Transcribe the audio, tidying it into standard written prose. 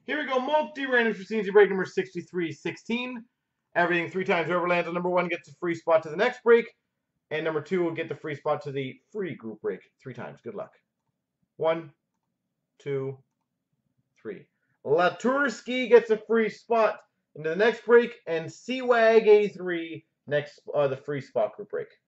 Here we go, multi-random for C&C break number 6316. Everything 3 times whoever lands on number 1 gets a free spot to the next break, and number 2 will get the free spot to the free group break 3 times. Good luck. 1, 2, 3. Latursky gets a free spot into the next break, and Seawag 83 next the free spot group break.